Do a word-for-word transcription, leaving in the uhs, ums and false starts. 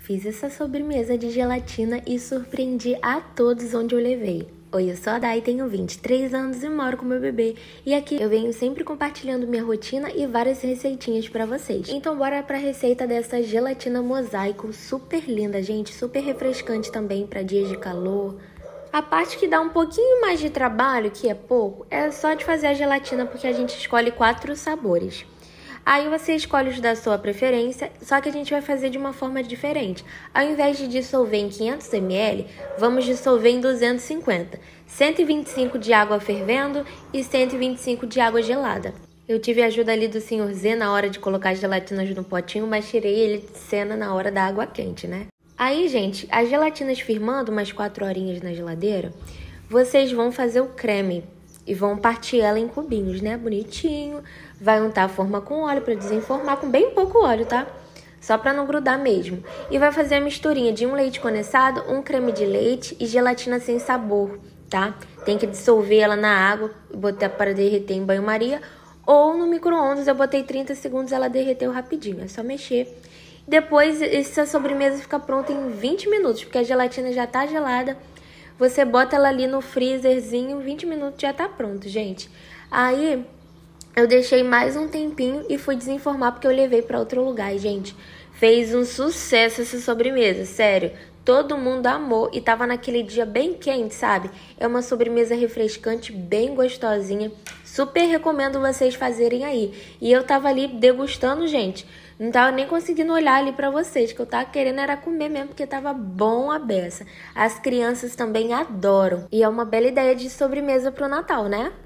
Fiz essa sobremesa de gelatina e surpreendi a todos onde eu levei. Oi, eu sou a Day, tenho vinte e três anos e moro com meu bebê. E aqui eu venho sempre compartilhando minha rotina e várias receitinhas pra vocês. Então bora pra receita dessa gelatina mosaico, super linda, gente, super refrescante também pra dias de calor. A parte que dá um pouquinho mais de trabalho, que é pouco, é só de fazer a gelatina, porque a gente escolhe quatro sabores. Aí você escolhe os da sua preferência, só que a gente vai fazer de uma forma diferente. Ao invés de dissolver em quinhentos mililitros, vamos dissolver em duzentos e cinquenta. cento e vinte e cinco de água fervendo e cento e vinte e cinco de água gelada. Eu tive a ajuda ali do senhor Z na hora de colocar as gelatinas no potinho, mas tirei ele de cena na hora da água quente, né? Aí, gente, as gelatinas firmando umas quatro horinhas na geladeira, vocês vão fazer o creme. E vão partir ela em cubinhos, né? Bonitinho. Vai untar a forma com óleo para desenformar, com bem pouco óleo, tá? Só para não grudar mesmo. E vai fazer a misturinha de um leite condensado, um creme de leite e gelatina sem sabor, tá? Tem que dissolver ela na água, botar para derreter em banho-maria. Ou no micro-ondas, eu botei trinta segundos, ela derreteu rapidinho. É só mexer. Depois, essa sobremesa fica pronta em vinte minutos, porque a gelatina já tá gelada. Você bota ela ali no freezerzinho, vinte minutos já tá pronto, gente. Aí, eu deixei mais um tempinho e fui desenformar porque eu levei pra outro lugar. E, gente, fez um sucesso essa sobremesa, sério. Todo mundo amou e tava naquele dia bem quente, sabe? É uma sobremesa refrescante, bem gostosinha. Super recomendo vocês fazerem aí. E eu tava ali degustando, gente. Não tava nem conseguindo olhar ali pra vocês, que eu tava querendo era comer mesmo, porque tava bom a beça. As crianças também adoram. E é uma bela ideia de sobremesa pro Natal, né?